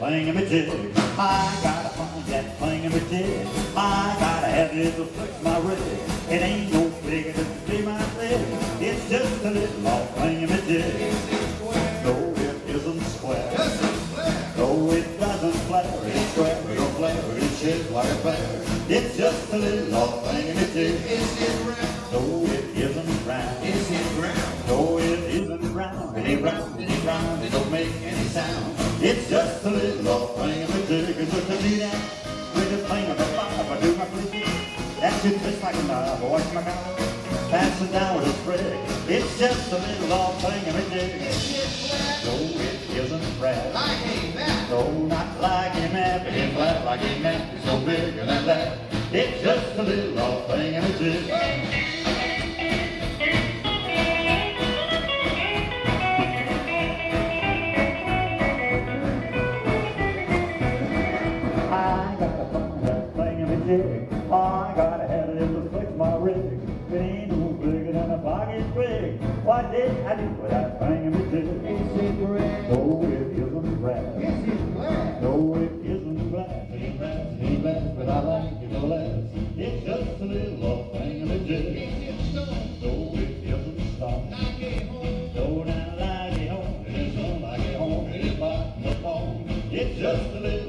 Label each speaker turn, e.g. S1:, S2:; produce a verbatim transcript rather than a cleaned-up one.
S1: thingamajig. I gotta find that thingamajig. I gotta have it to fix my rig. It ain't no bigger than to be my rig. It's just a little old thingamajig. No, it isn't square. No, it doesn't flare. It's square, it don't flare. It shaped like a flare. It's just a little old thingamajig. No, it isn't round.
S2: Is it round?
S1: No, it isn't round. It ain't round, it ain't round. It don't make any sound. It's just a little old thingamajig. And look at me that with the thing of the fire. I do my believe. That shit just like a knife. Watch my mouth. Pass it down with a sprig. It's just a little old thingamajig. No, it isn't round.
S2: Like a map.
S1: No, not like a map. It ain't flat like a map. It's so bigger than that. It's just a little old thingamajig. I gotta have it to fix my rig. It ain't no bigger than a pocket twig. What did I do with that thingamajig?
S2: Is it red?
S1: No, it isn't brass.
S2: Is it black?
S1: No, it isn't glass. It ain't brass, it ain't glass, but I like it no less. It's just a little old thingamajig.
S2: Is it stone?
S1: No, it isn't stone.
S2: Like a home?
S1: No, not like a home. It is on like a home. It is like the phone. It's just a little